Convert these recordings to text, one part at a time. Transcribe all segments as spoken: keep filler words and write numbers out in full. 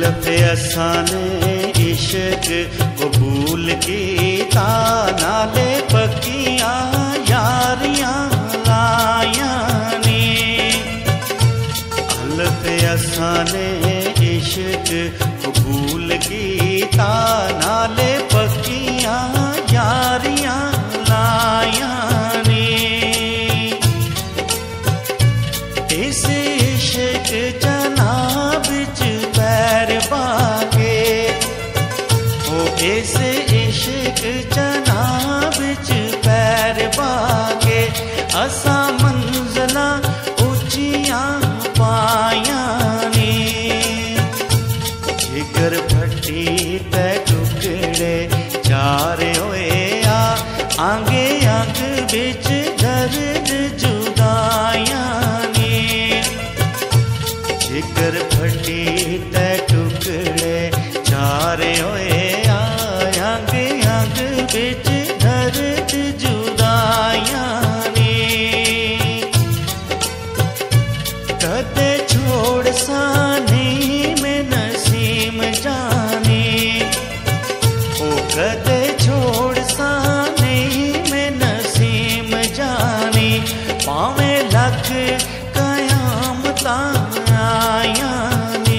अल्फे असाने इश्क कबूल कीता नाले पक्कियां यारियां लायां नी। अल्फे असाने इश्क कबूल कीता नाले पक्कियां यारियां लायां नी। इस इश्क जनाब च पैर पाके ओ इस इश्क जनाब च पैर पाके असा मंज़िलां उच्चियां पायां नी। जिगर फटी ते टुकड़े चारे होए आ आंगे अंग बिच दर्द जुदाइयां नी। जिगर फटी ते टुकड़े चारे होए आ आंगे अंग बिच दर्द जुदाइयां नी। कदे छोड़ सा नहीं मैं नसीम जानी ओ कदे छोड़ सा नहीं मैं नसीम जानी। पावे लख कयामतां आयां नी।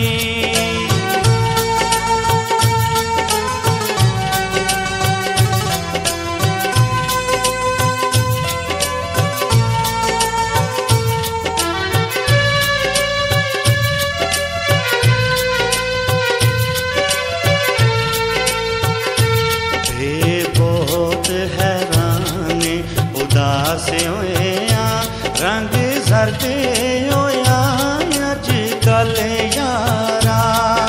बहुत हैरान उदास होए आ रंग जर्द होया अज कल यारा।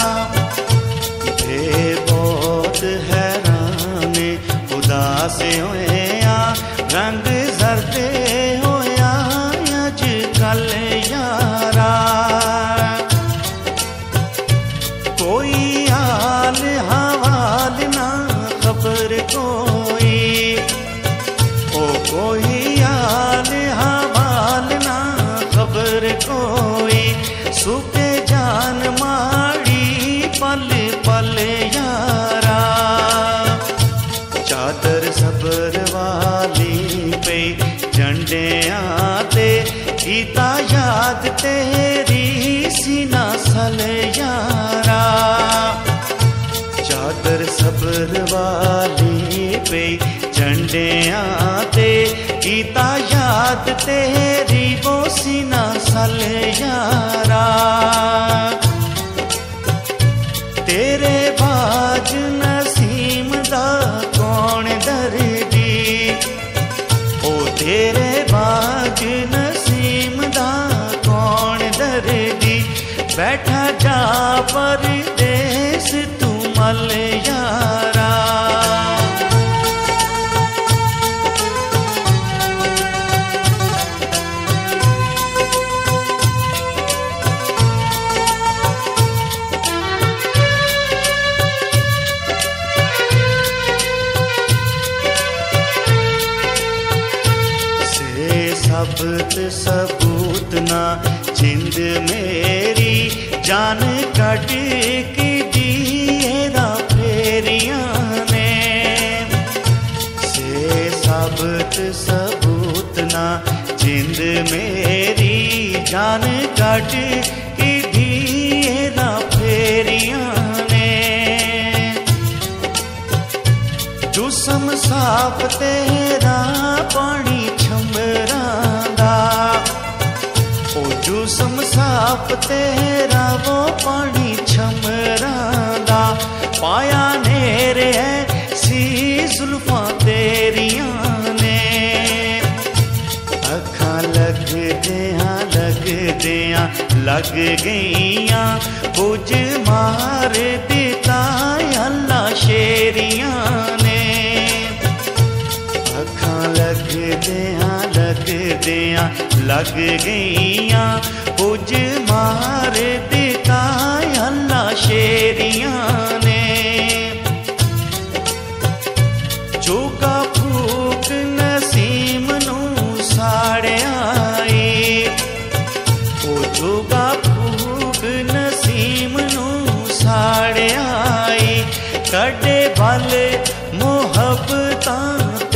बे बहुत हैरान उदास होए आ रंग जर्द होया अज कल यारा। कोई हाल हवाल ना खबर कोई ओ कोई हाल हवाल ना खबर कोई। सुखे जान माड़ी पल पल यारा। चादर सबर वाली पे झंडियां ते गीता याद तेरी सीना सल यारा। चादर सबर वाली पे झंडियां ते गीता याद तेरी वो सीना सल यारा। तेरे बाज नसीम दा कौन दर्दी ओ तेरे बाज नसीम दा कौन दर्दी। बैठा जा परदेस तू मल यारा। से सबूत सबूत ना जिंद मेरी जान कट की दिएरा फेरियां ने। से सबूत सबूत ना जिंद मेरी जान कट की दिएरा फेरियां ने। जुस्म साफ तेरा पानी छंबरां दा ओ जुस्म साफ तेरा वो पानी छंबरां दा। पाया नेरे है सी जुल्फां तेरियां ने। अखां लगदियां लगदियां लग गईयां बुझ मार दिता अल्लाह शेरियां ने। अखां लगदियां लगदियां लग गईयां बुझ मार दिता अल्लाह शेरियां ने। चौका फूक नसीम नू साड़िया ओ चौका फूक नसीम नू सा ਸਾਡੇ ਵੱਲ ਮੁਹੱਬਤਾਂ